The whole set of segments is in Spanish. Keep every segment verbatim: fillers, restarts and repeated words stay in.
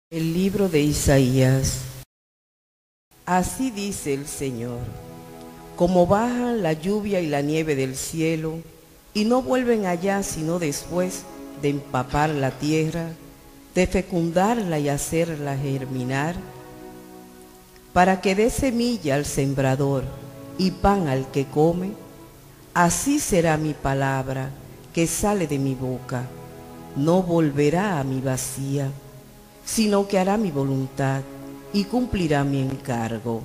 El libro de Isaías. Así dice el Señor: como bajan la lluvia y la nieve del cielo, y no vuelven allá sino después de empapar la tierra, de fecundarla y hacerla germinar, para que dé semilla al sembrador y pan al que come, así será mi palabra que sale de mi boca. No volverá a mi vacía, sino que hará mi voluntad y cumplirá mi encargo.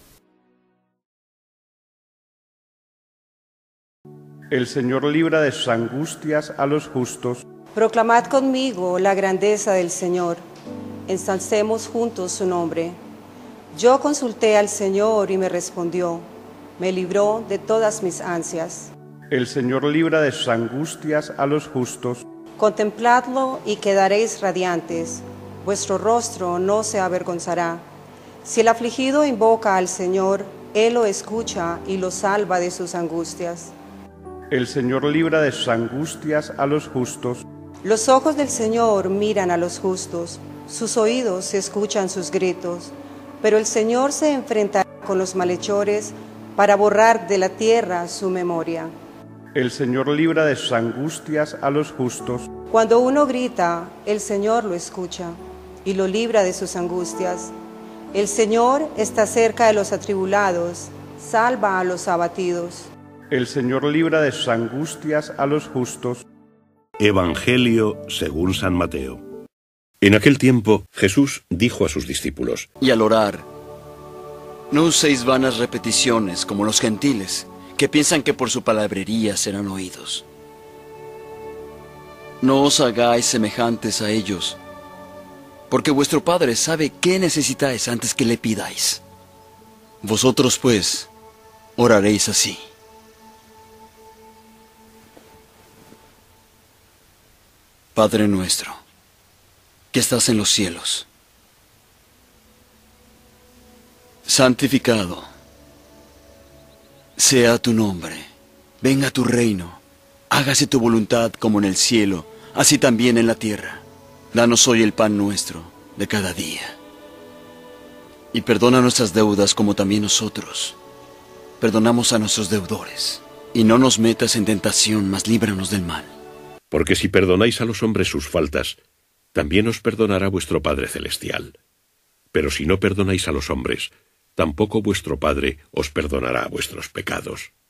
El Señor libra de sus angustias a los justos. Proclamad conmigo la grandeza del Señor, ensalcemos juntos su nombre. Yo consulté al Señor y me respondió, me libró de todas mis ansias. El Señor libra de sus angustias a los justos. Contempladlo y quedaréis radiantes, vuestro rostro no se avergonzará. Si el afligido invoca al Señor, Él lo escucha y lo salva de sus angustias. El Señor libra de sus angustias a los justos. Los ojos del Señor miran a los justos, sus oídos escuchan sus gritos, pero el Señor se enfrentará con los malhechores para borrar de la tierra su memoria. El Señor libra de sus angustias a los justos. Cuando uno grita, el Señor lo escucha y lo libra de sus angustias. El Señor está cerca de los atribulados, salva a los abatidos. El Señor libra de sus angustias a los justos. Evangelio según San Mateo. En aquel tiempo Jesús dijo a sus discípulos: Y al orar, no uséis vanas repeticiones como los gentiles, que piensan que por su palabrería serán oídos. No os hagáis semejantes a ellos, porque vuestro Padre sabe qué necesitáis antes que le pidáis. Vosotros, pues, oraréis así: Padre nuestro, que estás en los cielos, santificado sea tu nombre, venga tu reino, hágase tu voluntad como en el cielo, así también en la tierra. Danos hoy el pan nuestro de cada día. Y perdona nuestras deudas como también nosotros perdonamos a nuestros deudores. Y no nos metas en tentación, mas líbranos del mal. Porque si perdonáis a los hombres sus faltas, también os perdonará vuestro Padre Celestial. Pero si no perdonáis a los hombres, tampoco vuestro Padre os perdonará vuestros pecados.